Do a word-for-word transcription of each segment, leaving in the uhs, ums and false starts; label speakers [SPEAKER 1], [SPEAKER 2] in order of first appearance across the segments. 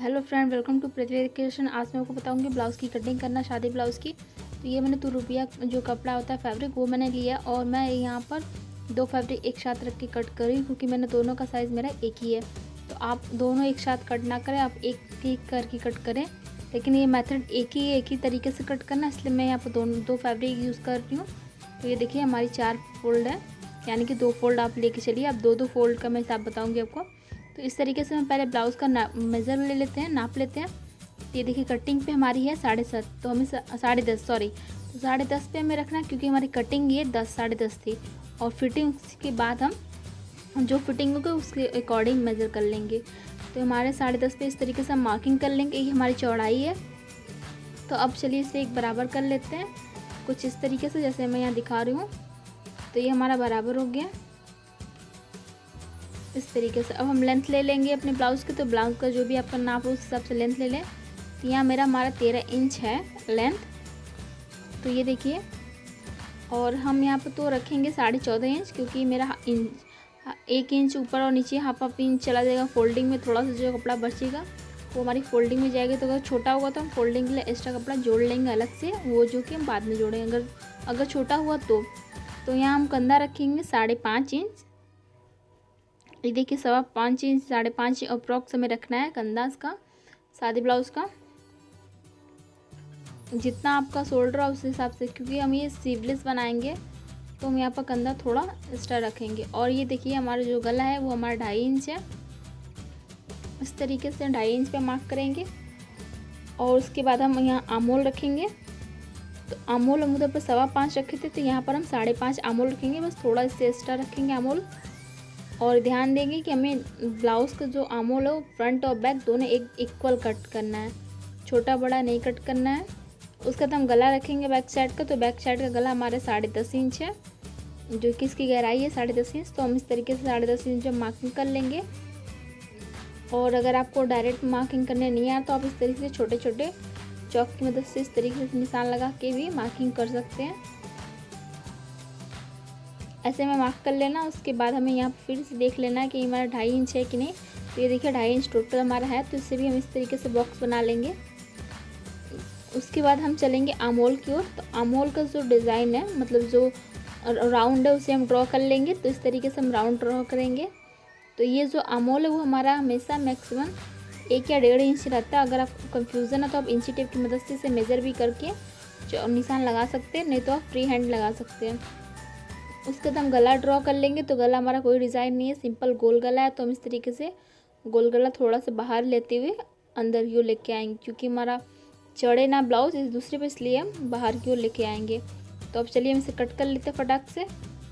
[SPEAKER 1] Hello friend, welcome to Prithvi creation. आज मैं आपको बताऊंगी ब्लाउज़ की कटिंग करना, शादी ब्लाउज़ की। तो ये मैंने तुरुपिया जो कपड़ा होता है फैब्रिक, वो मैंने लिया और मैं यहाँ पर दो फैब्रिक एक साथ रख के कट करी, क्योंकि मैंने दोनों का साइज़ मेरा एक ही है। तो आप दोनों एक साथ कट ना करें, आप एक एक करके कट करें। लेकिन ये मेथड एक ही एक ही तरीके से कट करना, इसलिए मैं यहाँ पर दोनों दो फैब्रिक यूज़ कर रही हूँ। तो ये देखिए हमारी चार फोल्ड है, यानी कि दो फोल्ड आप लेके चलिए। अब दो दो फोल्ड का मैं हिसाब बताऊँगी आपको। तो इस तरीके से हम पहले ब्लाउज़ का ना मेज़र ले लेते हैं, नाप लेते हैं। ये देखिए कटिंग पे हमारी है साढ़े सात, तो हमें साढ़े दस सॉरी तो साढ़े दस पे हमें रखना, क्योंकि हमारी कटिंग ये दस साढ़े दस थी। और फिटिंग के बाद हम जो फिटिंग होगी उसके अकॉर्डिंग मेज़र कर लेंगे। तो हमारे साढ़े दस पे इस तरीके से हम मार्किंग कर लेंगे। ये हमारी चौड़ाई है। तो अब चलिए इसे एक बराबर कर लेते हैं, कुछ इस तरीके से जैसे मैं यहाँ दिखा रही हूँ। तो ये हमारा बराबर हो गया इस तरीके से। अब हम लेंथ ले लेंगे अपने ब्लाउज़ के। तो ब्लाउज़ का जो भी आपका नाप हो उस हिसाब से लेंथ ले लें। तो यहाँ मेरा हमारा तेरह इंच है लेंथ, तो ये देखिए। और हम यहाँ पर तो रखेंगे साढ़े चौदह इंच, क्योंकि मेरा इंच एक इंच ऊपर और नीचे हाफ हाफ इंच चला जाएगा फोल्डिंग में। थोड़ा सा जो कपड़ा बचेगा वो हमारी फोल्डिंग में जाएगी। तो अगर छोटा होगा तो हम फोल्डिंग के लिए एक्स्ट्रा कपड़ा जोड़ लेंगे अलग से, वो जो कि हम बाद में जोड़ेंगे अगर अगर छोटा हुआ तो। तो यहाँ हम कंधा रखेंगे साढ़े पाँच इंच। ये देखिए सवा पाँच इंच साढ़े पाँच अप्रॉक्स हमें रखना है कंधा इसका, शादी ब्लाउज़ का। जितना आपका शोल्डर है उस हिसाब से, क्योंकि हम ये स्लीवलेस बनाएंगे तो हम यहाँ पर कंधा थोड़ा एक्स्ट्रा रखेंगे। और ये देखिए हमारा जो गला है वो हमारा ढाई इंच है। इस तरीके से ढाई इंच पे मार्क करेंगे। और उसके बाद हम यहाँ आमोल रखेंगे। तो आमोल हम उधर पर सवा पाँच रखे थे, तो यहाँ पर हम साढ़े पाँच आमोल रखेंगे, बस थोड़ा इससे एक्स्ट्रा रखेंगे आमोल। और ध्यान देंगे कि हमें ब्लाउज़ का जो आमोल है वो फ्रंट और बैक दोनों एक इक्वल कट करना है, छोटा बड़ा नहीं कट करना है। उसके बाद हम गला रखेंगे बैक साइड का। तो बैक साइड का गला हमारे साढ़े दस इंच है, जो कि इसकी गहराई है साढ़े दस इंच। तो हम इस तरीके से साढ़े दस इंच मार्किंग कर लेंगे। और अगर आपको डायरेक्ट मार्किंग करने नहीं आया तो आप इस तरीके से छोटे छोटे चौक की मदद से इस तरीके से निशान लगा के भी मार्किंग कर सकते हैं। ऐसे में मार्क कर लेना। उसके बाद हमें यहाँ फिर से देख लेना है कि हमारा ढाई इंच है कि नहीं। तो ये देखिए ढाई इंच टोटल हमारा है, तो इससे भी हम इस तरीके से बॉक्स बना लेंगे। उसके बाद हम चलेंगे आमोल की ओर। तो आमोल का जो डिज़ाइन है, मतलब जो राउंड है, उसे हम ड्रॉ कर लेंगे। तो इस तरीके से हम राउंड ड्रॉ करेंगे। तो ये जो आमोल है वो हमारा हमेशा मैक्सिमम एक या डेढ़ इंच रहता है। अगर आपको कन्फ्यूज़न है तो आप इंची टेप की मदद से इसे मेज़र भी करके निशान लगा सकते हैं, नहीं तो आप फ्री हैंड लगा सकते हैं। उसके बाद हम गला ड्रॉ कर लेंगे। तो गला हमारा कोई डिज़ाइन नहीं है, सिंपल गोल गला है। तो हम इस तरीके से गोल गला थोड़ा सा बाहर लेते हुए अंदर की ओर लेके आएंगे, क्योंकि हमारा चढ़े ना ब्लाउज इस दूसरे पे, इसलिए हम बाहर की ओर लेके आएंगे। तो अब चलिए हम इसे कट कर लेते हैं फटाक से।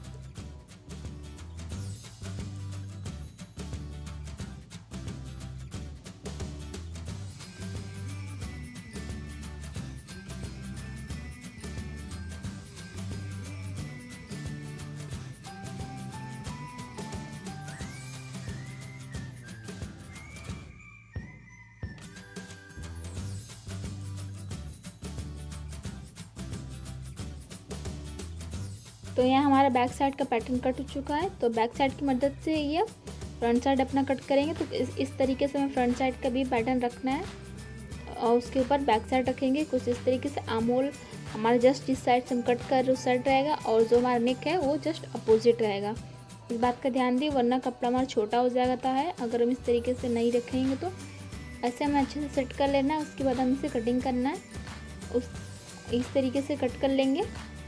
[SPEAKER 1] तो यहाँ हमारा बैक साइड का पैटर्न कट हो चुका है। तो बैक साइड की मदद से ये फ्रंट साइड अपना कट करेंगे। तो इस इस तरीके से हमें फ्रंट साइड का भी पैटर्न रखना है और उसके ऊपर बैक साइड रखेंगे कुछ इस तरीके से। आमोल हमारा जस्ट जिस साइड से हम कट कर रहे उस साइड रहेगा, और जो हमारा नेक है वो जस्ट अपोजिट रहेगा। इस बात का ध्यान दिए, वरना कपड़ा हमारा छोटा हो जाता है अगर हम इस तरीके से नहीं रखेंगे। तो ऐसे हमें अच्छे से सेट कर लेना है। उसके बाद हम इसे कटिंग करना है, उस इस तरीके से कट कर लेंगे।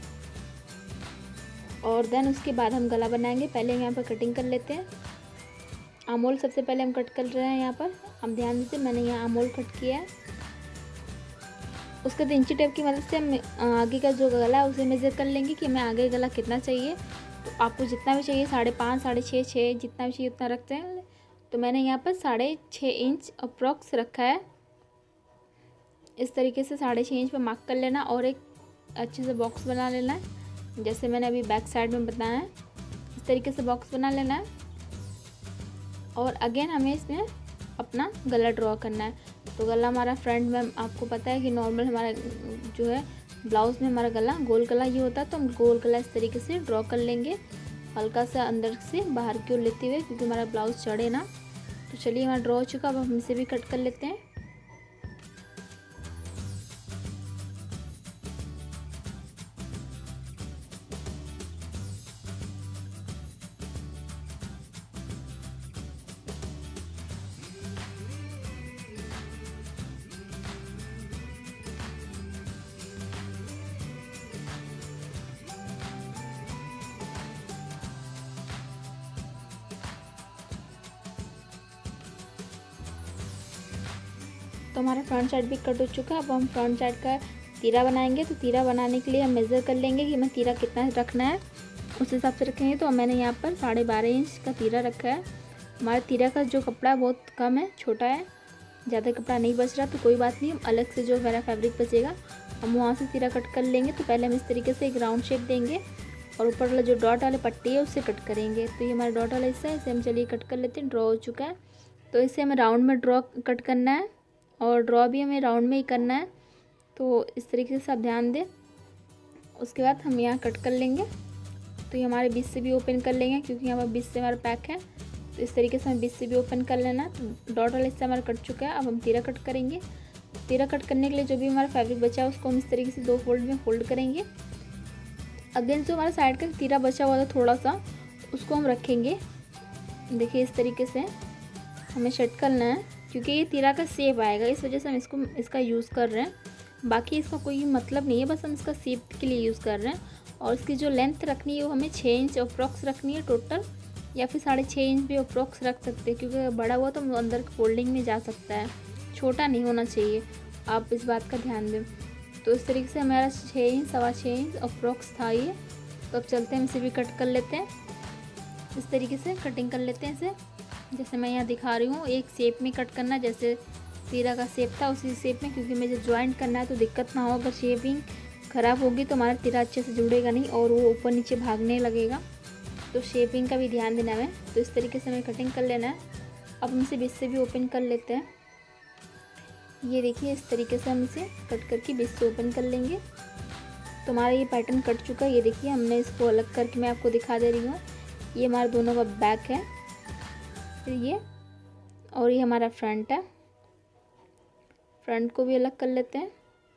[SPEAKER 1] और देन उसके बाद हम गला बनाएंगे। पहले यहाँ पर कटिंग कर लेते हैं। आमोल सबसे पहले हम कट कर रहे हैं यहाँ पर। हम ध्यान दीजिए, मैंने यहाँ आमोल कट किया है। उसके बाद इंची टेप की मदद से हम आगे का जो गला है उसे मेज़र कर लेंगे कि हमें आगे गला कितना चाहिए। तो आपको जितना भी चाहिए, साढ़े पाँच साढ़े छः छः जितना भी चाहिए उतना रखते हैं। तो मैंने यहाँ पर साढ़े छः इंच अप्रॉक्स रखा है। इस तरीके से साढ़े छः इंच पर मार्क कर लेना और एक अच्छे से बॉक्स बना लेना है, जैसे मैंने अभी बैक साइड में बताया है। इस तरीके से बॉक्स बना लेना है। और अगेन हमें इसमें अपना गला ड्रॉ करना है। तो गला हमारा फ्रंट में, आपको पता है कि नॉर्मल हमारा जो है ब्लाउज़ में हमारा गला गोल गला ये होता है। तो हम गोल गला इस तरीके से ड्रॉ कर लेंगे, हल्का सा अंदर से बाहर की ओर लेते हुए, क्योंकि हमारा ब्लाउज़ चढ़े ना। तो चलिए हमारा ड्रॉ हो चुका। अब हम इसे भी कट कर लेते हैं। तो हमारा फ्रंट साइड भी कट हो चुका है। अब हम फ्रंट साइड का तीरा बनाएंगे। तो तीरा बनाने के लिए हम मेज़र कर लेंगे कि हमें तीरा कितना रखना है, उस हिसाब से रखेंगे। तो मैंने यहाँ पर साढ़े बारह इंच का तीरा रखा है। हमारे तीरा का जो कपड़ा है बहुत कम है, छोटा है, ज़्यादा कपड़ा नहीं बच रहा। तो कोई बात नहीं, हम अलग से जो मेरा फैब्रिक बचेगा हम वहाँ से तीरा कट कर लेंगे। तो पहले हम इस तरीके से एक राउंड शेप देंगे और ऊपर वाला जो डॉट वाले पट्टी है उससे कट करेंगे। तो ये हमारा डॉट वाला हिस्सा है, इसे हम चलिए कट कर लेते हैं। ड्रॉ हो चुका है, तो इसे हमें राउंड में ड्रॉ कट करना है और ड्रॉ भी हमें राउंड में ही करना है। तो इस तरीके से आप ध्यान दें। उसके बाद हम यहाँ कट कर लेंगे। तो ये हमारे बीच से भी ओपन कर लेंगे क्योंकि यहाँ पर बीच से हमारा पैक है। तो इस तरीके से हमें बीच से भी ओपन कर लेना। तो डॉट वाला हिस्सा हमारा कट चुका है। अब हम तीरा कट करेंगे। तीरा कट करने के लिए जो भी हमारा फैब्रिक बचा है उसको हम इस तरीके से दो फोल्ड में फोल्ड करेंगे। अगेन जो हमारा साइड का तीरा बचा हुआ था थोड़ा सा, उसको हम रखेंगे। देखिए इस तरीके से हमें सेट करना है क्योंकि ये तीरा का शेप आएगा, इस वजह से हम इसको इसका यूज़ कर रहे हैं। बाकी इसका कोई मतलब नहीं है, बस हम इसका शेप के लिए यूज़ कर रहे हैं। और इसकी जो लेंथ रखनी है वो हमें छः इंच अप्रॉक्स रखनी है टोटल, या फिर साढ़े छः इंच भी अप्रॉक्स रख सकते हैं क्योंकि बड़ा हुआ तो अंदर फोल्डिंग में जा सकता है, छोटा नहीं होना चाहिए, आप इस बात का ध्यान दें। तो इस तरीके से हमारा छः इंच सवा छः इंच अप्रॉक्स था ये। तो अब चलते हैं, इसे भी कट कर लेते हैं। इस तरीके से कटिंग कर लेते हैं इसे, जैसे मैं यहाँ दिखा रही हूँ। एक शेप में कट करना, जैसे तीरा का शेप था उसी शेप में, क्योंकि मुझे ज्वाइंट करना है तो दिक्कत ना हो। अगर शेपिंग ख़राब होगी तो हमारा तीरा अच्छे से जुड़ेगा नहीं और वो ऊपर नीचे भागने लगेगा। तो शेपिंग का भी ध्यान देना है। तो इस तरीके से हमें कटिंग कर लेना है। अब हम इसे बीच से भी ओपन कर लेते हैं। ये देखिए इस तरीके से हम इसे कट करके बीच से ओपन कर लेंगे। तो हमारा ये पैटर्न कट चुका है। ये देखिए हमने इसको अलग करके मैं आपको दिखा दे रही हूँ। ये हमारा दोनों का बैक है, फिर ये और ये हमारा फ्रंट है। फ्रंट को भी अलग कर लेते हैं।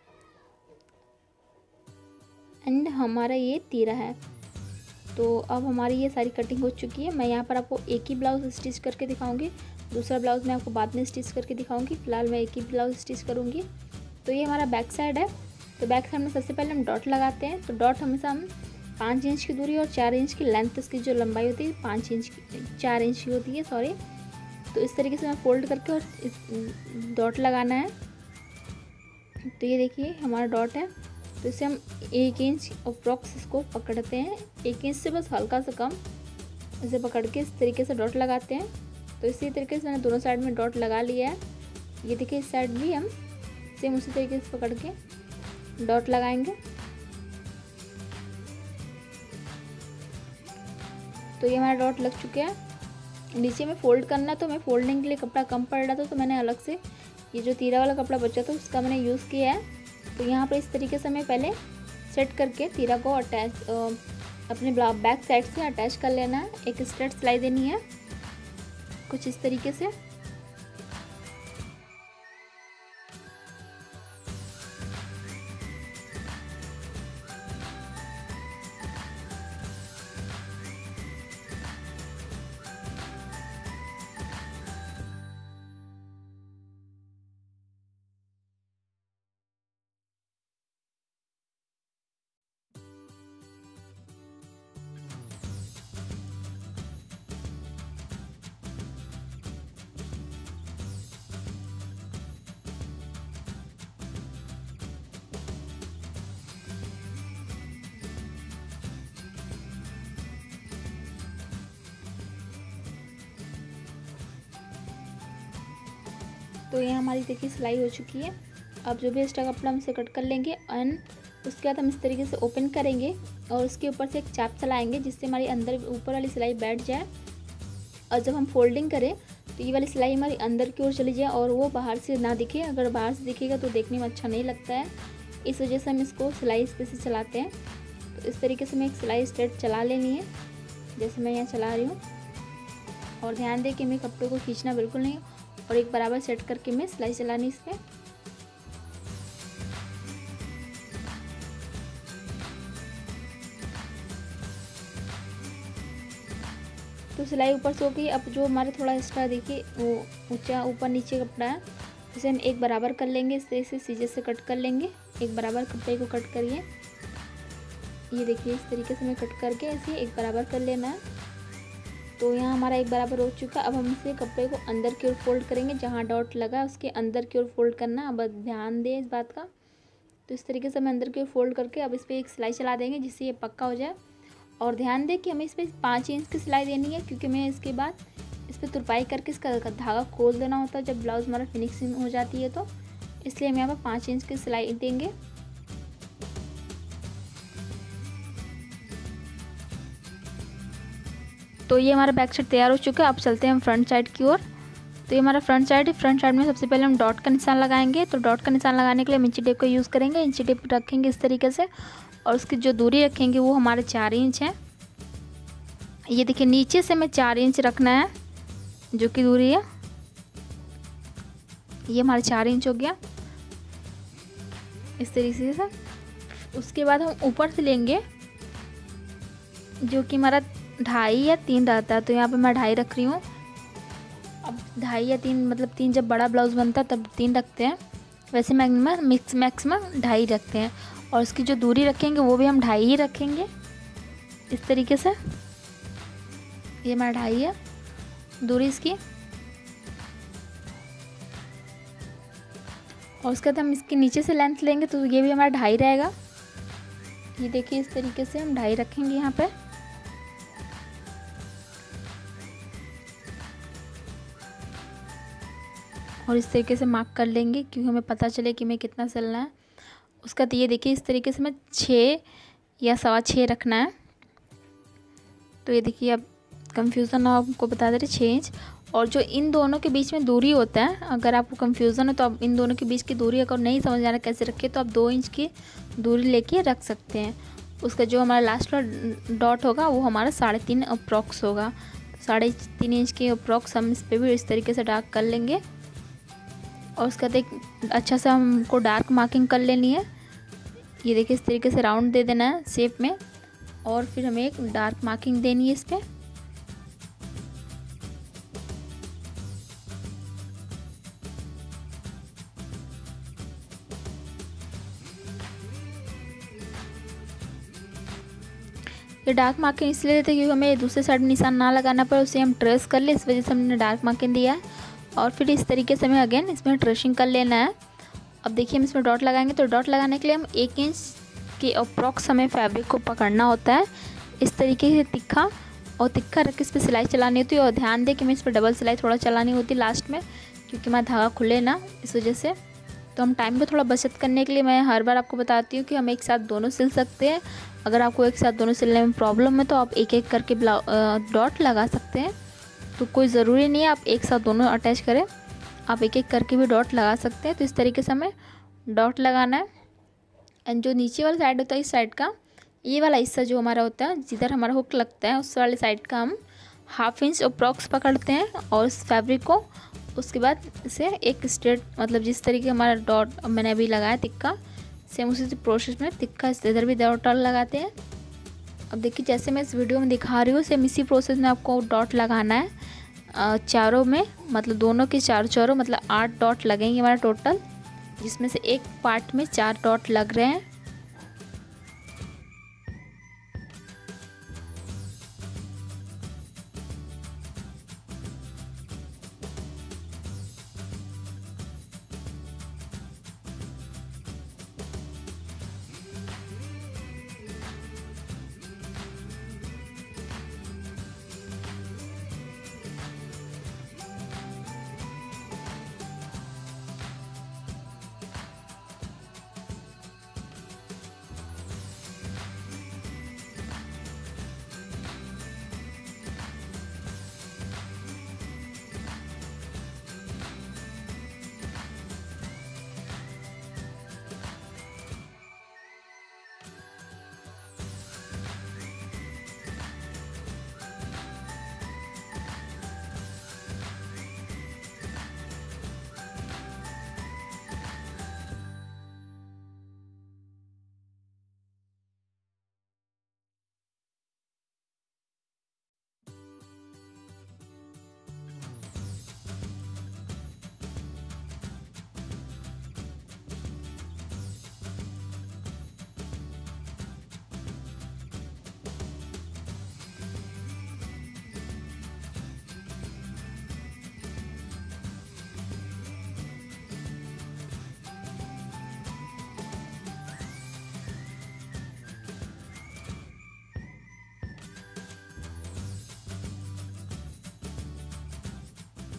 [SPEAKER 1] एंड हमारा ये तीरा है। तो अब हमारी ये सारी कटिंग हो चुकी है। मैं यहाँ पर आपको एक ही ब्लाउज़ स्टिच करके दिखाऊंगी, दूसरा ब्लाउज़ मैं आपको बाद में स्टिच करके दिखाऊंगी। फिलहाल मैं एक ही ब्लाउज़ स्टिच करूँगी। तो ये हमारा बैक साइड है। तो बैक साइड में सबसे पहले हम डॉट लगाते हैं। तो डॉट हमेशा हम पाँच इंच की दूरी और चार इंच की लेंथ, इसकी जो लंबाई होती है पाँच इंच की चार इंच की होती है सॉरी। तो इस तरीके से मैं फोल्ड करके और इस डॉट लगाना है। तो ये देखिए हमारा डॉट है। तो इसे हम एक इंच अप्रॉक्स इसको पकड़ते हैं, एक इंच से बस हल्का सा कम इसे पकड़ के इस तरीके से डॉट लगाते हैं। तो इसी तरीके से मैंने दोनों साइड में डॉट लगा लिया है। ये देखिए इस साइड भी हम सेम उसी तरीके से पकड़ के डॉट लगाएंगे। तो ये हमारा डॉट लग चुके हैं। नीचे में फ़ोल्ड करना, तो मैं फोल्डिंग के लिए कपड़ा कम पड़ रहा था तो मैंने अलग से ये जो तीरा वाला कपड़ा बचा था उसका मैंने यूज़ किया है। तो यहाँ पर इस तरीके से मैं पहले सेट करके तीरा को अटैच अपने बैक साइड से अटैच कर लेना है। एक स्ट्रेट सिलाई देनी है कुछ इस तरीके से। तो ये हमारी देखिए सिलाई हो चुकी है। अब जो भी एक्स्ट्रा कपड़ा हम इसे कट कर लेंगे एंड उसके बाद हम इस तरीके से ओपन करेंगे और उसके ऊपर से एक चाप चलाएंगे जिससे हमारी अंदर ऊपर वाली सिलाई बैठ जाए। और जब हम फोल्डिंग करें तो ये वाली सिलाई हमारी अंदर की ओर चली जाए और वो बाहर से ना दिखे। अगर बाहर से दिखेगा तो देखने में अच्छा नहीं लगता है, इस वजह से हम इसको सिलाई इस पे से चलाते हैं। तो इस तरीके से मैं एक सिलाई स्ट्रेट चला लेनी है जैसे मैं यहाँ चला रही हूँ। और ध्यान दें कि मैं कपड़े को खींचना बिल्कुल नहीं और एक बराबर सेट करके मैं सिलाई चलानी इस पर। तो सिलाई ऊपर से हो गई। अब जो हमारे थोड़ा एक्स्ट्रा देखिए वो ऊंचा ऊपर नीचे कपड़ा है उसे हम एक बराबर कर लेंगे। इस तरह से सीधे से कट कर लेंगे, एक बराबर कपड़े को कट करिए। ये देखिए इस तरीके से मैं कट करके ऐसे एक बराबर कर लेना है। तो तो यहाँ हमारा एक बराबर हो चुका। अब हम इसे कपड़े को अंदर की ओर फोल्ड करेंगे, जहाँ डॉट लगा है उसके अंदर की ओर फोल्ड करना। अब ध्यान दें इस बात का। तो इस तरीके से हम अंदर की ओर फोल्ड करके अब इस पर एक सिलाई चला देंगे जिससे ये पक्का हो जाए। और ध्यान दें कि हमें इस पर पाँच इंच की सिलाई देनी है, क्योंकि हमें इसके बाद इस पर तुरपाई करके इसका धागा खोल देना होता है जब ब्लाउज़ हमारा फिनिशिंग हो जाती है। तो इसलिए हम यहाँ पर पाँच इंच की सिलाई देंगे। तो ये हमारा बैक साइड तैयार हो चुका है। अब चलते हैं हम फ्रंट साइड की ओर। तो ये हमारा फ्रंट साइड है। फ्रंट साइड में सबसे पहले हम डॉट का निशान लगाएंगे। तो डॉट का निशान लगाने के लिए हम इंची टेप का यूज़ करेंगे। इंची टेप रखेंगे इस तरीके से, और उसकी जो दूरी रखेंगे वो हमारे चार इंच है। ये देखिए नीचे से हमें चार इंच रखना है, जो कि दूरी है ये हमारे चार इंच हो गया इस तरीके से। उसके बाद हम ऊपर से लेंगे जो कि हमारा ढाई या तीन रहता है। तो यहाँ पे मैं ढाई रख रही हूँ। अब ढाई या तीन मतलब तीन जब बड़ा ब्लाउज़ बनता है तब तीन रखते हैं, वैसे मैक्सिमम मिक्स मैक्सिमम ढाई रखते हैं। और इसकी जो दूरी रखेंगे वो भी हम ढाई ही रखेंगे इस तरीके से। ये हमारा ढाई है दूरी इसकी। और उसके बाद हम इसके नीचे से लेंथ लेंगे तो ये भी हमारा ढाई रहेगा। ये देखिए इस तरीके से हम ढाई रखेंगे यहाँ पे। और इस तरीके से मार्क कर लेंगे क्योंकि हमें पता चले कि हमें कितना सिलना है। उसका तो ये देखिए इस तरीके से हमें छः या सवा छः रखना है। तो ये देखिए अब कंफ्यूज़न ना आपको बता दे रहे छः इंच। और जो इन दोनों के बीच में दूरी होता है, अगर आपको कंफ्यूज़न है तो आप इन दोनों के बीच की दूरी अगर नहीं समझ आ रहा कैसे रखें तो आप दो इंच की दूरी लेके रख सकते हैं। उसका जो हमारा लास्ट वाला डॉट होगा वो हमारा साढ़े तीन अप्रॉक्स होगा। साढ़े तीन इंच के अप्रॉक्स हम इस पर भी इस तरीके से डार्क कर लेंगे। और उसका देख अच्छा सा हमको डार्क मार्किंग कर लेनी है। ये देखिए इस तरीके से राउंड दे देना है शेप में, और फिर हमें एक डार्क मार्किंग देनी है इस पर। ये डार्क मार्किंग इसलिए देते हैं क्योंकि हमें दूसरे साइड में निशान ना लगाना पड़े, उसे हम ट्रेस कर ले, इस वजह से हमने डार्क मार्किंग दिया है। और फिर इस तरीके से हमें अगेन इसमें ट्रेसिंग कर लेना है। अब देखिए हम इसमें डॉट लगाएंगे। तो डॉट लगाने के लिए हम एक इंच के अप्रॉक्स हमें फैब्रिक को पकड़ना होता है इस तरीके से तिक्का, और तिक्का रख के इस पर सिलाई चलानी होती है। और ध्यान दें कि हमें इस पर डबल सिलाई थोड़ा चलानी होती है लास्ट में, क्योंकि हमारा धागा खुले ना, इस वजह से। तो हम टाइम को थोड़ा बचत करने के लिए मैं हर बार आपको बताती हूँ कि हम एक साथ दोनों सिल सकते हैं। अगर आपको एक साथ दोनों सिलने में प्रॉब्लम है तो आप एक एक करके डॉट लगा सकते हैं। तो कोई ज़रूरी नहीं है आप एक साथ दोनों अटैच करें, आप एक एक करके भी डॉट लगा सकते हैं। तो इस तरीके से हमें डॉट लगाना है। एंड जो नीचे वाला साइड होता है इस साइड का, ये वाला हिस्सा जो हमारा होता है जिधर हमारा हुक लगता है उस वाले साइड का हम हाफ इंच अप्रॉक्स पकड़ते हैं। और इस फैब्रिक को उसके बाद इसे एक स्ट्रेट मतलब जिस तरीके हमारा डॉट मैंने अभी लगाया तिक्का, सेम उसी प्रोसेस में तिक्का इधर भी डॉट लगाते हैं। अब देखिए जैसे मैं इस वीडियो में दिखा रही हूँ सेम इसी प्रोसेस में आपको डॉट लगाना है चारों में, मतलब दोनों के चार चारों मतलब आठ डॉट लगेंगे हमारा टोटल, जिसमें से एक पार्ट में चार डॉट लग रहे हैं।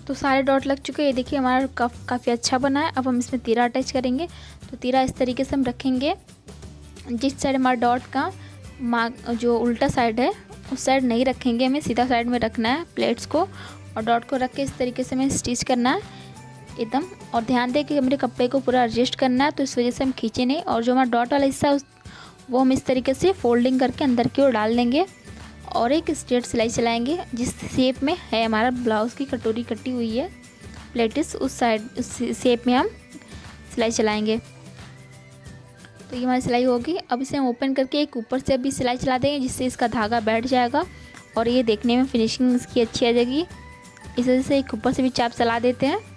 [SPEAKER 1] तो सारे डॉट लग चुके हैं। ये देखिए हमारा कफ काफ़ी अच्छा बना है। अब हम इसमें तीरा अटैच करेंगे। तो तीरा इस तरीके से हम रखेंगे, जिस साइड हमारा डॉट का मार्क जो उल्टा साइड है उस साइड नहीं रखेंगे, हमें सीधा साइड में रखना है प्लेट्स को। और डॉट को रख के इस तरीके से हमें स्टिच करना है एकदम। और ध्यान दें कि हमारे कपड़े को पूरा एडजस्ट करना है, तो इस वजह से हम खींचे नहीं। और जो हमारा डॉट वाला हिस्सा है वो हम इस तरीके से फोल्डिंग करके अंदर की ओर डाल देंगे और एक स्ट्रेट सिलाई चलाएंगे जिस शेप में है हमारा ब्लाउज़ की कटोरी कटी हुई है प्लेटिस, उस साइड उस शेप में हम सिलाई चलाएंगे। तो ये हमारी सिलाई होगी। अब इसे हम ओपन करके एक ऊपर से भी सिलाई चला देंगे जिससे इसका धागा बैठ जाएगा और ये देखने में फिनिशिंग इसकी अच्छी आ जाएगी। इस वजह से एक ऊपर से भी चाप चला देते हैं।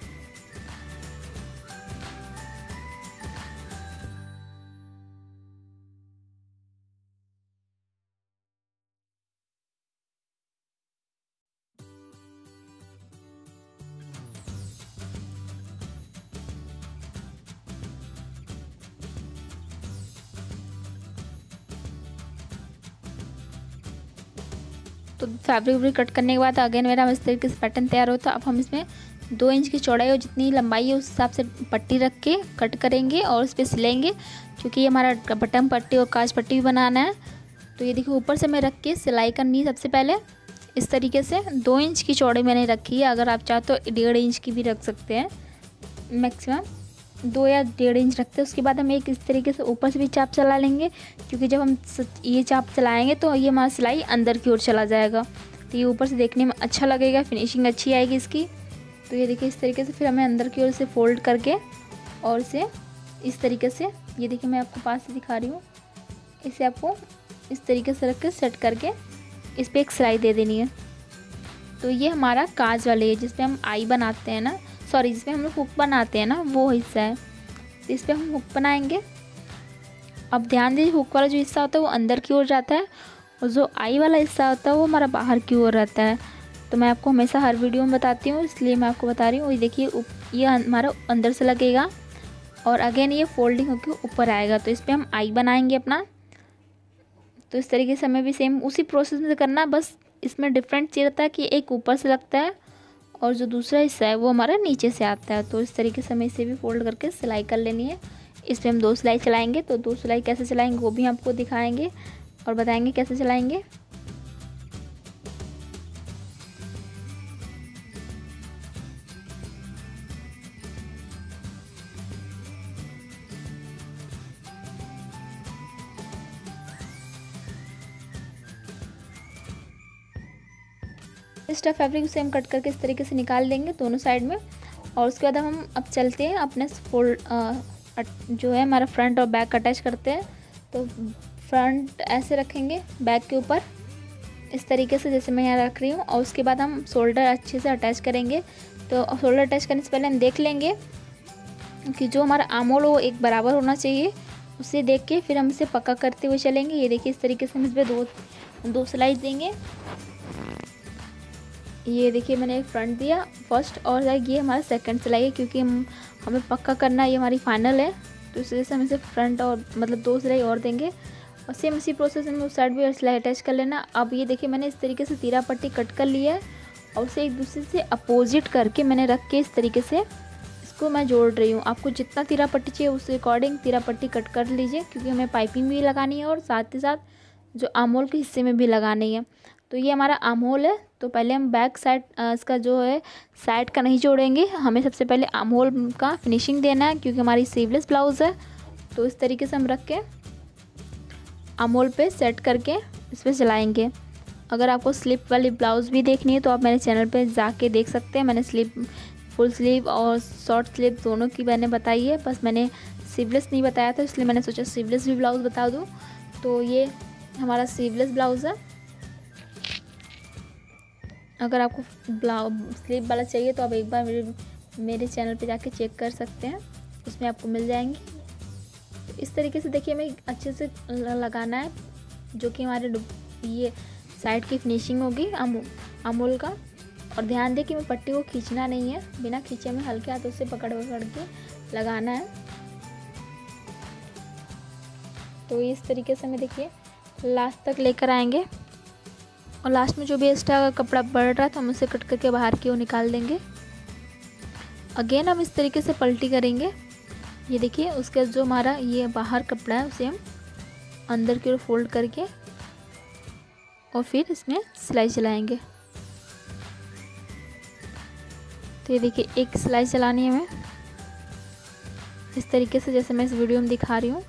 [SPEAKER 1] तो फैब्रिक वैब्रिक कट करने के बाद अगेन मेरा इस तरीके से पैटर्न तैयार होता है। अब हम इसमें दो इंच की चौड़ाई और जितनी लंबाई है उस हिसाब से पट्टी रख के कट करेंगे और उस पर सिलेंगे, क्योंकि ये हमारा बटन पट्टी और काज पट्टी भी बनाना है। तो ये देखिए ऊपर से मैं रख के सिलाई करनी है। सबसे पहले इस तरीके से दो इंच की चौड़ाई मैंने रखी है, अगर आप चाहो तो डेढ़ इंच की भी रख सकते हैं, मैक्सिमम दो या डेढ़ इंच रखते हैं। उसके बाद हम एक इस तरीके से ऊपर से भी चाप चला लेंगे, क्योंकि जब हम ये चाप चलाएंगे तो ये हमारा सिलाई अंदर की ओर चला जाएगा, तो ये ऊपर से देखने में अच्छा लगेगा, फिनिशिंग अच्छी आएगी इसकी। तो ये देखिए इस तरीके से फिर हमें अंदर की ओर से फोल्ड करके और इसे इस तरीके से, ये देखिए मैं आपको पास से दिखा रही हूँ, इसे आपको इस तरीके से रख के सेट करके इस पर एक सिलाई दे देनी है। तो ये हमारा काज वाले है जिसपे हम आई बनाते हैं ना, सॉरी जिसपे हम लोग हुक बनाते हैं ना, वो हिस्सा है। तो इस पर हम हुक बनाएंगे। अब ध्यान दीजिए हुक वाला जो हिस्सा होता है वो अंदर की ओर जाता है और जो आई वाला हिस्सा होता है वो हमारा बाहर की ओर रहता है। तो मैं आपको हमेशा हर वीडियो में बताती हूँ, इसलिए मैं आपको बता रही हूँ। ये देखिए ये हमारा अंदर से लगेगा और अगेन ये फोल्डिंग होकर ऊपर आएगा। तो इस पर हम आई बनाएंगे अपना। तो इस तरीके से हमें भी सेम उसी प्रोसेस में करना है, बस इसमें डिफरेंट ये रहता है कि एक ऊपर से लगता है और जो दूसरा हिस्सा है वो हमारा नीचे से आता है। तो इस तरीके से हमें इसे भी फोल्ड करके सिलाई कर लेनी है। इस पर हम दो सिलाई चलाएंगे। तो दो सिलाई कैसे चलाएंगे वो भी आपको दिखाएंगे और बताएंगे कैसे चलाएंगे। एक्स्ट्रा फैब्रिक उसे हम कट करके इस तरीके से निकाल देंगे दोनों साइड में। और उसके बाद हम अब चलते हैं अपने फोल्ड जो है हमारा फ्रंट और बैक अटैच करते हैं। तो फ्रंट ऐसे रखेंगे बैक के ऊपर इस तरीके से जैसे मैं यहाँ रख रही हूँ। और उसके बाद हम शोल्डर अच्छे से अटैच करेंगे। तो शोल्डर अटैच करने से पहले हम देख लेंगे कि जो हमारा आर्म होल वो एक बराबर होना चाहिए, उसे देख के फिर हम इसे पक्का करते हुए चलेंगे। ये देखिए इस तरीके से हम इस पर दो दो सिलाई देंगे। ये देखिए मैंने एक फ्रंट दिया फर्स्ट और ये हमारा सेकंड सिलाई है, क्योंकि हम हमें पक्का करना है, ये हमारी फाइनल है। तो इस वजह से हम इसे फ्रंट और मतलब दो सिलाई और देंगे और सेम इसी प्रोसेस में उस साइड भी सिलाई अटैच कर लेना। अब ये देखिए मैंने इस तरीके से तीरा पट्टी कट कर लिया है और उसे एक दूसरे से अपोजिट करके मैंने रख के इस तरीके से इसको मैं जोड़ रही हूँ। आपको जितना तीरा पट्टी चाहिए उस अकॉर्डिंग तीरा पट्टी कट कर लीजिए, क्योंकि हमें पाइपिंग भी लगानी है और साथ ही साथ जो आर्म होल के हिस्से में भी लगानी है। तो ये हमारा आर्म होल है। तो पहले हम बैक साइड इसका जो है साइड का नहीं जोड़ेंे, हमें सबसे पहले आर्म होल का फिनिशिंग देना है, क्योंकि हमारी स्लीवलेस ब्लाउज़ है। तो इस तरीके से हम रख के आर्म होल पे सेट करके इस पर चलाएँगे। अगर आपको स्लिप वाली ब्लाउज़ भी देखनी है तो आप मेरे चैनल पे जाके देख सकते हैं। मैंने स्लिप फुल स्लीव और शॉर्ट स्लीव दोनों की मैंने बताई है, बस मैंने स्लीवलेस नहीं बताया था, इसलिए मैंने सोचा स्लीवलेस भी ब्लाउज़ बता दूँ। तो ये हमारा स्लीवलेस ब्लाउज़ है। अगर आपको ब्लाउज स्लीव वाला चाहिए तो आप एक बार मेरे मेरे चैनल पे जाके चेक कर सकते हैं, उसमें आपको मिल जाएंगी। तो इस तरीके से देखिए हमें अच्छे से लगाना है, जो कि हमारे ये साइड की फिनिशिंग होगी आर्म होल का। और ध्यान दें कि मैं पट्टी को खींचना नहीं है, बिना खींचे में हल्के हाथों से पकड़ पकड़ के लगाना है। तो इस तरीके से हमें देखिए लास्ट तक लेकर आएंगे और लास्ट में जो भी एक्स्ट्रा कपड़ा बढ़ रहा है तो हम उसे कट करके बाहर की ओर निकाल देंगे। अगेन हम इस तरीके से पलटी करेंगे। ये देखिए उसका जो हमारा ये बाहर कपड़ा है उसे हम अंदर की ओर फोल्ड करके और फिर इसमें सिलाई चलाएंगे। तो ये देखिए एक सिलाई चलानी है हमें इस तरीके से, जैसे मैं इस वीडियो में दिखा रही हूँ।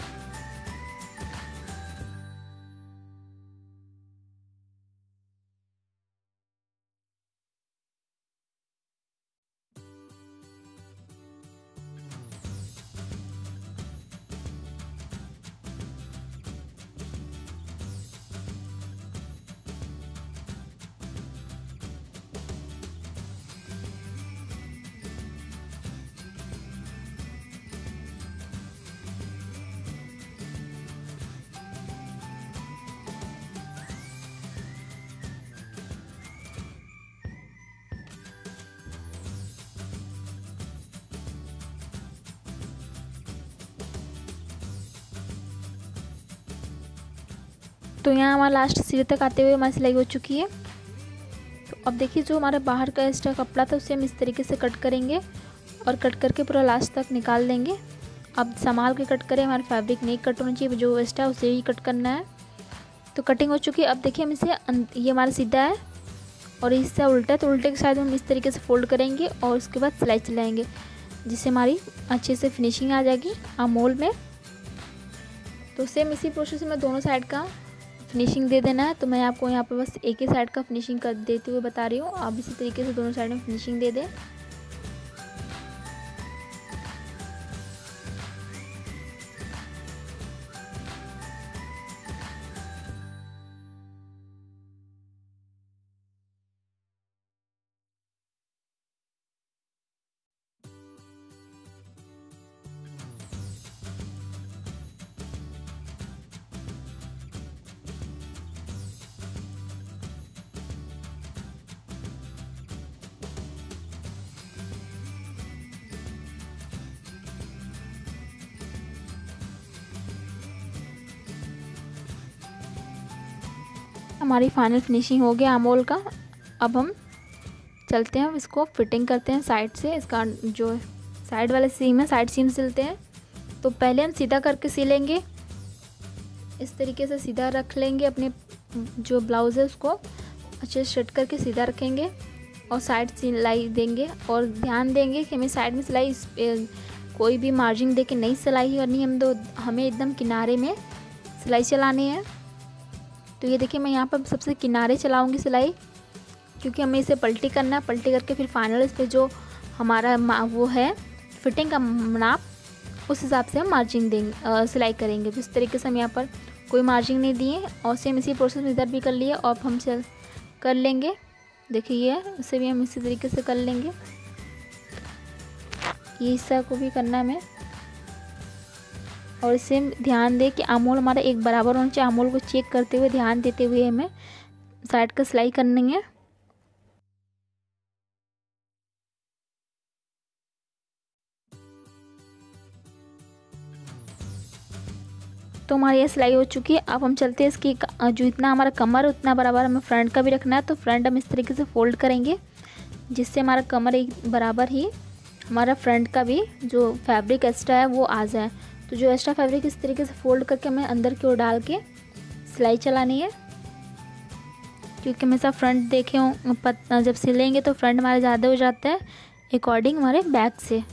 [SPEAKER 1] तो यहाँ हमारा लास्ट सिरे तक आते हुए हमारी सिलाई हो चुकी है। तो अब देखिए जो हमारा बाहर का एक्स्ट्रा कपड़ा था उसे हम इस तरीके से कट करेंगे और कट करके पूरा लास्ट तक निकाल देंगे। अब संभाल के कट करें, हमारा फैब्रिक नहीं कट होना चाहिए, जो एक्स्ट्रा उसे ही कट करना है। तो कटिंग हो चुकी है। अब देखिए हम इसे, ये हमारा सीधा है और इससे उल्टा है, तो उल्टे के साइड हम इस तरीके से फोल्ड करेंगे और उसके बाद सिलाई चलाएंगे, जिससे हमारी अच्छे से फिनिशिंग आ जाएगी आमोल में। तो सेम इसी प्रोसेस में दोनों साइड का फिनिशिंग दे देना है। तो मैं आपको यहाँ पर बस एक ही साइड का फिनिशिंग कर देते हुए बता रही हूँ, आप इसी तरीके से दोनों साइड में फिनिशिंग दे दें। हमारी फाइनल फिनिशिंग हो गया आमोल का। अब हम चलते हैं, इसको फिटिंग करते हैं साइड से। इसका जो साइड वाले सीम है साइड सीम सिलते हैं। तो पहले हम सीधा करके सिलेंगे, इस तरीके से सीधा रख लेंगे। अपने जो ब्लाउज़ है उसको अच्छे से सेट करके सीधा रखेंगे और साइड सिलाई देंगे। और ध्यान देंगे कि हमें साइड में सिलाई कोई भी मार्जिन दे के नहीं सिलाई करनी है, हम दो हमें एकदम किनारे में सिलाई चलानी है। तो ये देखिए मैं यहाँ पर सबसे किनारे चलाऊंगी सिलाई, क्योंकि हमें इसे पलटी करना है। पलटी करके फिर फाइनल इस पर जो हमारा वो है फिटिंग का नाप, उस हिसाब से हम मार्जिन देंगे, सिलाई करेंगे। तो इस तरीके से हम यहाँ पर कोई मार्जिन नहीं दिए और सेम इसी प्रोसेस में इधर भी कर लिए और हम चल कर लेंगे। देखिए ये इसे भी हम इसी तरीके से कर लेंगे। ये हिस्सा को भी करना है हमें। और इसे ध्यान दें कि आमोल हमारा एक बराबर होना चाहिए। आमोल को चेक करते हुए ध्यान देते हुए हमें साइड का सिलाई करनी है। तो हमारी ये सिलाई हो चुकी है। अब हम चलते हैं इसकी जो इतना हमारा कमर उतना बराबर हमें फ्रंट का भी रखना है। तो फ्रंट हम इस तरीके से फोल्ड करेंगे, जिससे हमारा कमर एक बराबर ही हमारा फ्रंट का भी जो फैब्रिक एक्स्ट्रा है वो आ जाए। तो जो एक्स्ट्रा फैब्रिक इस तरीके से फोल्ड करके हमें अंदर की ओर डाल के सिलाई चलानी है, क्योंकि हमेशा फ्रंट देखे हो जब सिलेंगे तो फ्रंट हमारा ज़्यादा हो जाता है अकॉर्डिंग हमारे बैक से।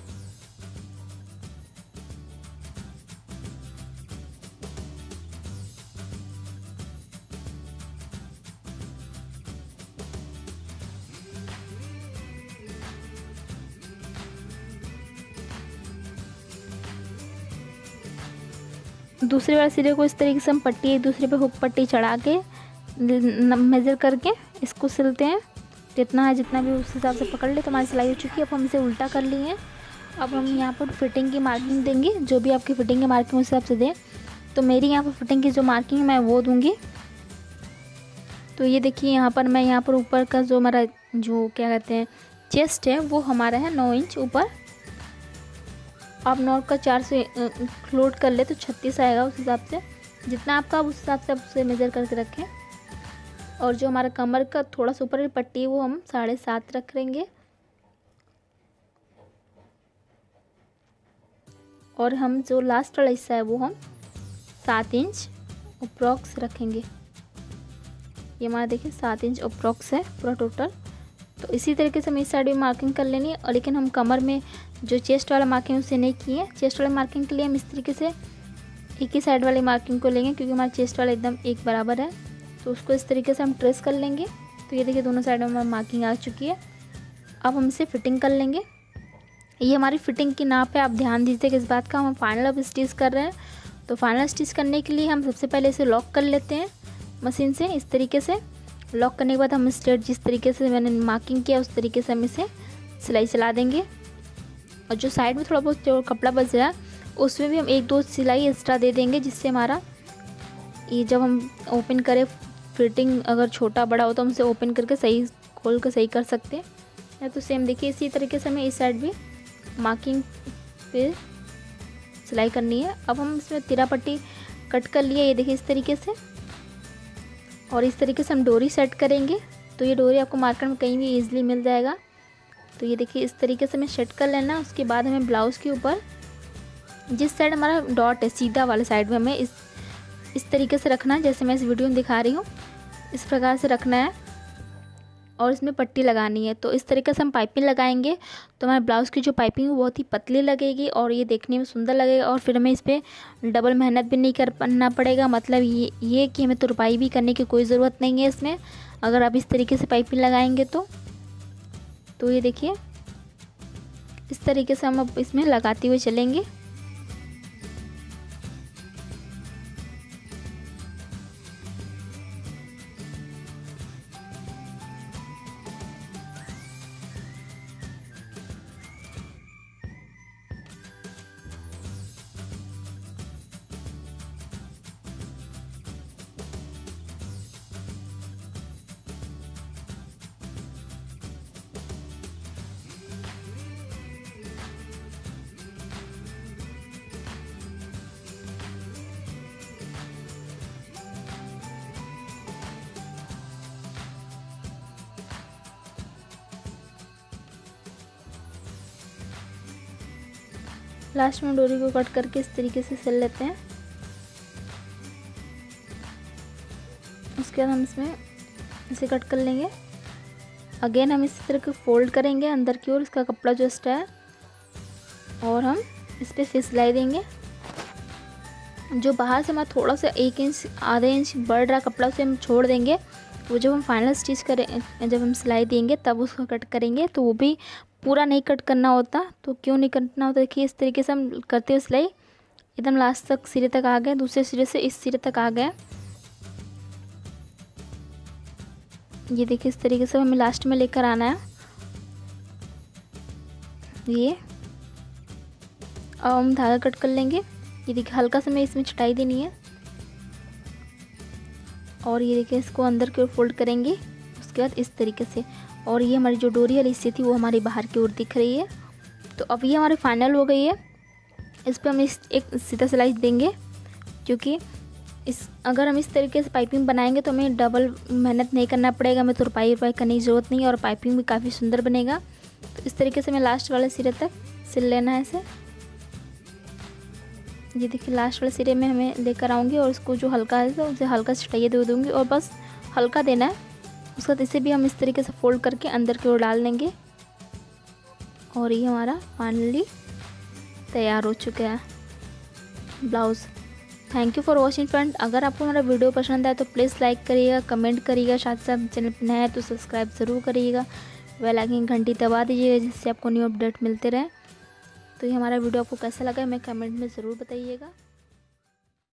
[SPEAKER 1] दूसरे वाले सिरे को इस तरीके से हम पट्टी एक दूसरे पे हुक पट्टी चढ़ा के मेज़र करके इसको सिलते हैं। जितना है जितना भी उस हिसाब से पकड़ ले। तो हमारी सिलाई हो चुकी है। अब हम इसे उल्टा कर लिए हैं। अब हम यहाँ पर फिटिंग की मार्किंग देंगे, जो भी आपकी फिटिंग की मार्किंग उस हिसाब से दें। तो मेरी यहाँ पर फिटिंग की जो मार्किंग है मैं वो दूँगी। तो ये देखिए यहाँ पर मैं यहाँ पर ऊपर का जो हमारा जो क्या कहते हैं चेस्ट है वो हमारा है नौ इंच ऊपर। आप नौ का चार से क्लोड कर ले तो छत्तीस आएगा। उस हिसाब से जितना आपका उस हिसाब से आप उसे मेज़र करके रखें। और जो हमारा कमर का थोड़ा सा ऊपर पट्टी है वो हम साढ़े सात रख लेंगे। और हम जो लास्ट वाला हिस्सा है वो हम सात इंच अप्रॉक्स रखेंगे। ये हमारा देखिए सात इंच अप्रॉक्स है पूरा टोटल। तो इसी तरीके से हम इस साइड भी मार्किंग कर लेनी है। और लेकिन हम कमर में जो चेस्ट वाला मार्किंग उसे नहीं किए। चेस्ट वाले मार्किंग के लिए हम इस तरीके से एक ही साइड वाली मार्किंग को लेंगे, क्योंकि हमारा चेस्ट वाला एकदम एक बराबर है। तो उसको इस तरीके से हम ट्रेस कर लेंगे। तो ये देखिए दोनों साइड में मार्किंग आ चुकी है। अब हम इसे फिटिंग कर लेंगे। ये हमारी फिटिंग की नाप है, आप ध्यान दीजिए किस बात का। हम फाइनल अब स्टिच कर रहे हैं, तो फाइनल स्टिच करने के लिए हम सबसे पहले इसे लॉक कर लेते हैं मशीन से। इस तरीके से लॉक करने के बाद हम स्ट्रेट जिस तरीके से मैंने मार्किंग किया उस तरीके से हम इसे सिलाई चला देंगे। और जो साइड में थोड़ा बहुत जो कपड़ा बच रहा है उसमें भी हम एक दो सिलाई एक्स्ट्रा दे देंगे, जिससे हमारा ये जब हम ओपन करें फिटिंग अगर छोटा बड़ा हो तो हम इसे ओपन करके सही खोल कर सही कर सकते हैं। तो सेम देखिए इसी तरीके से हमें इस साइड भी मार्किंग पे सिलाई करनी है। अब हम इसमें तिरा पट्टी कट कर लिए, ये देखिए इस तरीके से। और इस तरीके से हम डोरी सेट करेंगे। तो ये डोरी आपको मार्केट में कहीं भी इजीली मिल जाएगा। तो ये देखिए इस तरीके से हमें सेट कर लेना। उसके बाद हमें ब्लाउज़ के ऊपर जिस साइड हमारा डॉट है सीधा वाले साइड में हमें इस इस तरीके से रखना है, जैसे मैं इस वीडियो में दिखा रही हूँ इस प्रकार से रखना है। और इसमें पट्टी लगानी है। तो इस तरीके से हम पाइपिंग लगाएंगे तो हमारे ब्लाउज़ की जो पाइपिंग है बहुत ही पतली लगेगी और ये देखने में सुंदर लगेगा। और फिर हमें इस पर डबल मेहनत भी नहीं करना पड़ेगा। मतलब ये ये कि हमें तुरपाई भी करने की कोई ज़रूरत नहीं है इसमें, अगर आप इस तरीके से पाइपिंग लगाएंगे तो। तो ये देखिए इस तरीके से हम अब इसमें लगाते हुए चलेंगे। लास्ट में डोरी को कट करके इस तरीके से सिल लेते हैं। उसके बाद हम इसमें इसे कट कर लेंगे। अगेन हम इसी तरह के फोल्ड करेंगे अंदर की ओर इसका कपड़ा जो एक्स्ट्रा है, और हम इस पर फिर सिलाई देंगे। जो बाहर से हमारा थोड़ा सा एक इंच आधा इंच बढ़ रहा कपड़ा उसे हम छोड़ देंगे। वो जब हम फाइनल स्टिच करें जब हम सिलाई देंगे तब उसको कट करेंगे। तो वो भी पूरा नहीं कट करना होता। तो क्यों नहीं करना होता, देखिए इस तरीके से हम करते हुए सिलाई एकदम लास्ट तक सिरे तक आ गए, दूसरे सिरे से इस सिरे तक आ गए। ये देखिए इस तरीके से हमें लास्ट में लेकर आना है। ये अब हम धागा कट कर लेंगे। ये देखिए हल्का सा हमें इसमें छटाई देनी है। और ये देखिए इसको अंदर की ओर फोल्ड करेंगे उसके बाद इस तरीके से। और ये हमारी जो डोरी वाली हिस्से थी वो हमारी बाहर की ओर दिख रही है। तो अब ये हमारी फाइनल हो गई है। इस पर हम इस एक सीधा सिलाई देंगे, क्योंकि इस अगर हम इस तरीके से पाइपिंग बनाएंगे तो हमें डबल मेहनत नहीं करना पड़ेगा, हमें तुरपाई उरपाई करने की ज़रूरत नहीं है और पाइपिंग भी काफ़ी सुंदर बनेगा। तो इस तरीके से हमें लास्ट वाले सिरे तक सिल लेना है इसे। ये देखिए लास्ट वाले सिरे में हमें लेकर आऊँगी और इसको जो हल्का है तो उसे हल्का छटाइए दे दूँगी और बस हल्का देना है। उसके बाद इसे भी हम इस तरीके से फोल्ड करके अंदर की ओर डाल देंगे। और ये हमारा फाइनली तैयार हो चुका है blouse. Thank you for watching friend. अगर आपको हमारा वीडियो पसंद आए तो प्लीज़ लाइक करिएगा, कमेंट करिएगा, साथ साथ चैनल पर नया है तो सब्सक्राइब ज़रूर करिएगा, बेल आइकन घंटी दबा दीजिएगा जिससे आपको न्यू अपडेट मिलते रहे। तो ये हमारा वीडियो आपको कैसा लगा हमें कमेंट में ज़रूर बताइएगा।